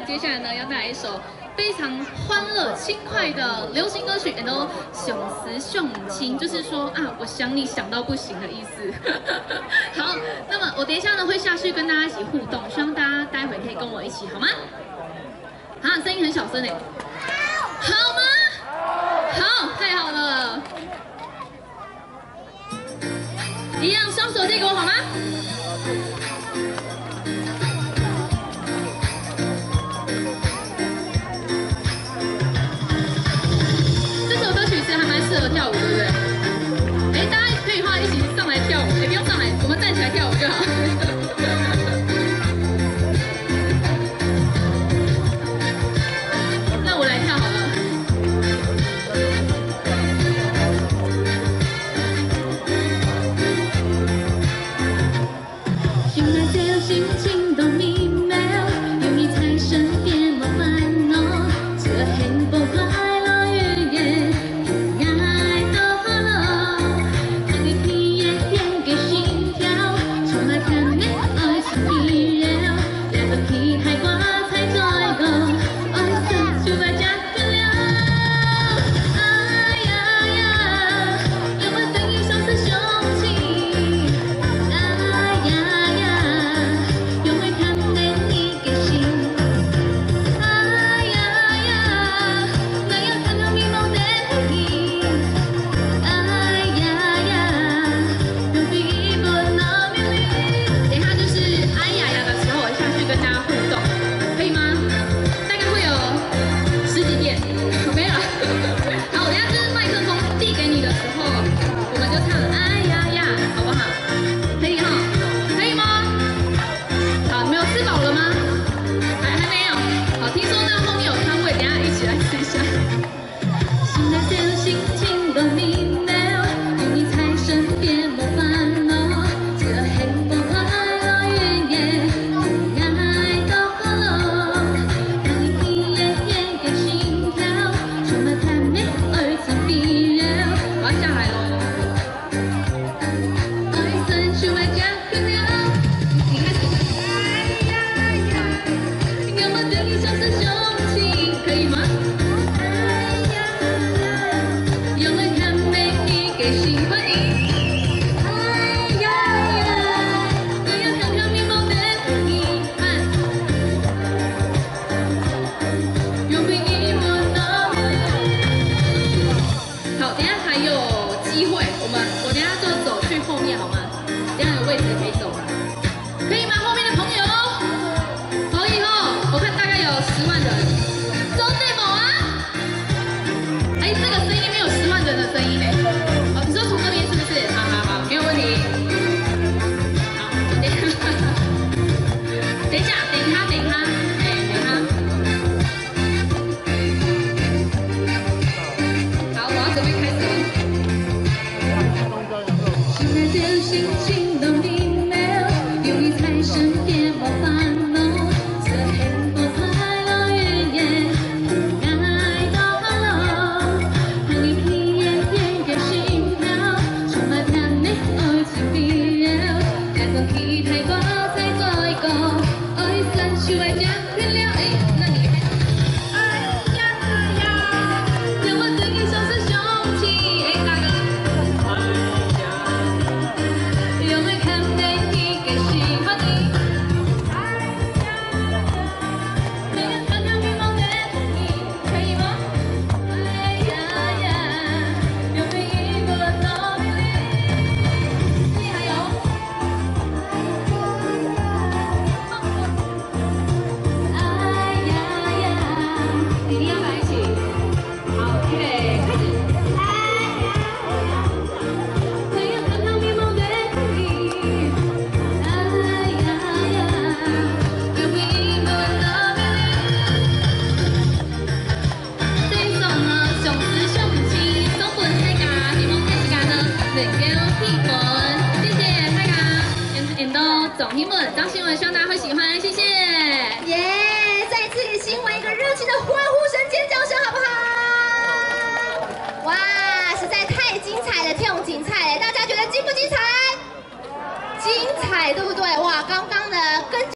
接下来呢要带来一首非常欢乐轻快的流行歌曲，然后熊词熊情，就是说啊，我想你想到不行的意思。好，那么我等一下呢会下去跟大家一起互动，希望大家待会可以跟我一起，好吗？啊，声音很小声哎，好吗？好，太好了。一样，双手借给我好吗？这首歌曲其实还蛮适合跳舞，对不对？哎，大家可以的话一起上来跳舞，哎，不用上来，我们站起来跳舞就好。那我来跳好了。醒来就心情都美妙，有你在身边没烦恼，这幸福快乐语言偏爱到了，让你体验变给心跳，充满甜蜜爱情的热，来到期待挂彩在个，爱散就把家变了，哎呀呀，有我对你相思相情，哎呀呀。永远看见你的心，哎呀呀，那样看到迷茫的你，哎呀呀，用第一个那命令。等一下就是哎呀呀的时候，我下去跟大家互动，可以吗？大概会有10几遍，没有了。好，等一下就是麦克风递给你的时候，我们就唱哎呀呀，好不好？可以哈，可以吗？好，你们有吃饱了吗？还没有。好，听说呢后面有摊位，等一下一起来吃一下。醒来就心情都明了，有你在身边没烦恼，这幸福快乐语言偏爱到了，让你体验变给心跳，充满甜蜜而且必然。我要下来喽。爱散去外加漂亮。你开始。有我对你相思相情，可以吗？哎呀呀，永远看美你给心欢迎。哎呀呀，那样看看迷茫的你，永远以我那美。好，等一下还有机会，我等一下就走去后面好吗？等一下有位置可以走了，可以吗？后面的朋友。可以哦，我看大概有10万人，周内某啊，哎，这个声音没有10万人的声音呢。哦，你说从这边是不是？好好好，没有问题。好，等一下，等他，哎，等他。好，我要准备开始了。现在就心情都明了，有你在身边没烦恼。这幸福快乐语言偏爱到了，让你体验变给心跳，充满甜蜜爱情的热，带上期待挂彩在个，爱散去外加漂亮。哎，那你开始。哎呀呀，让我对你相思相情。哎，大哥。永远看见你给喜欢你。那样看看迷茫的你，可以吗？哎呀呀，永远以我那美丽。厉害哟！哎呀呀，一定要在一起。好，预备，开始。那样看看迷茫的你，哎呀呀，永远以我那美丽。这一首呢，熊词熊情，送本大家，希望大家呢能够喜欢。谢谢大家，演到总新闻，张新闻，希望大家会喜欢，谢谢。 耶！再次给新闻一个热情的欢呼声、尖叫声，好不好？哇，实在太精彩了，跳舞精彩了，大家觉得精不精彩？精彩，对不对？哇，刚刚呢跟。